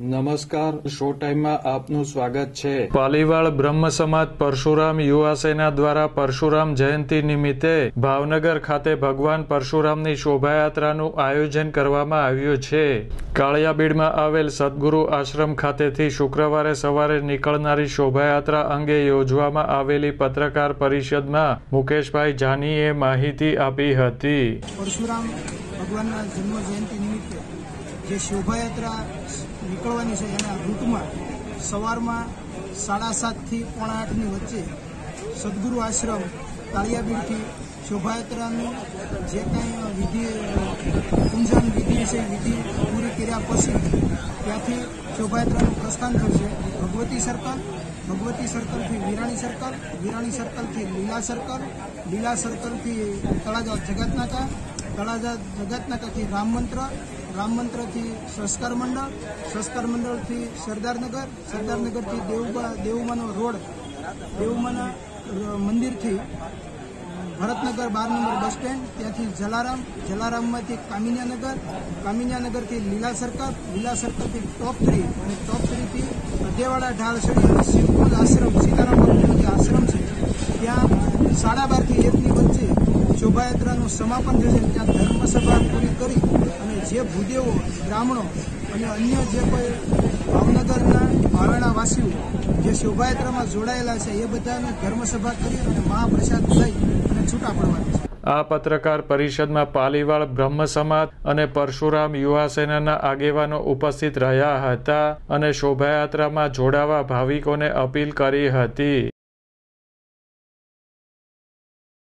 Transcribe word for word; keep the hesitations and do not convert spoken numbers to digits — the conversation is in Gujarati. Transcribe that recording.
નમસ્કાર, શો ટાઈમમાં આપનું સ્વાગત છે। પાલીવાડ બ્રહ્મ સમાજ પરશુરામ યુવા સેના દ્વારા પરશુરામ જયંતિ નિમિત્તે ભાવનગર ખાતે ભગવાન પરશુરામની શોભાયાત્રાનું આયોજન કરવામાં આવ્યું છે। કાળિયાબીડમાં આવેલ સદગુરુ આશ્રમ ખાતેથી શુક્રવારે સવારે નીકળનારી શોભાયાત્રા અંગે યોજવામાં આવેલી પત્રકાર પરિષદમાં મુકેશભાઈ જાનીએ માહિતી આપી હતી। પરશુરામ ભગવાનના જન્મ જયંતિ નિમિત્તે જે શોભાયાત્રા નીકળવાની છે એના રૂટમાં સવારમાં સાડા સાતથી પોણા આઠની વચ્ચે સદગુરુ આશ્રમ કાળિયાબીડથી શોભાયાત્રાનું જે કાંઈ વિધિ પૂંજન વિધિ છે વિધિ પૂરી કર્યા પછી ત્યાંથી શોભાયાત્રાનું પ્રસ્થાન થશે। ભગવતી સર્કલ ભગવતી સર્કલથી વિરાણી સર્કલ વિરાણી સર્કલથી લીલા સર્કલ લીલા સર્કલથી તળાજા જગતનાકા તળાજા જગતનાકાથી રામ મંત્ર રામ મંત્રથી સંસ્કાર મંડળ સંસ્કાર મંડળથી સરદારનગર સરદારનગરથી દેવુબા દેવુમાનો રોડ દેવુમાના મંદિરથી ભરતનગર બાર નંબર બસ સ્ટેન્ડ ત્યાંથી જલારામ જલારામમાંથી કામિન્યાનગર કામિન્યાનગરથી લીલા સર્કલ લીલા સર્કલથી ટોપ થ્રી અને ટોપ થ્રીથી અધેવાડા ઢાળ સડી શિવકુંજ આશ્રમ સીતારામ બાપુનો જે આશ્રમ છે ત્યાં સાડા બારથી એકની વચ્ચે શોભાયાત્રાનું સમાપન થશે। ત્યાં ધર્મસભા પૂરી કરી અને જે ભૂદેવો બ્રાહ્મણો અને અન્ય જે કોઈ ભાવનગરના ભાવેણા વાસીઓ જે શોભાયાત્રામાં જોડાયેલા છે એ બધાને ધર્મસભા કરી અને મહાપ્રસાદ લઈ અને છૂટા પડવાના છે। આ પત્રકાર પરિષદમાં પાલીવાડ બ્રહ્મ સમાજ અને પરશુરામ યુવા સેનાના આગેવાનો ઉપસ્થિત રહ્યા હતા અને શોભાયાત્રામાં જોડાવા ભાવિકોને અપીલ કરી હતી।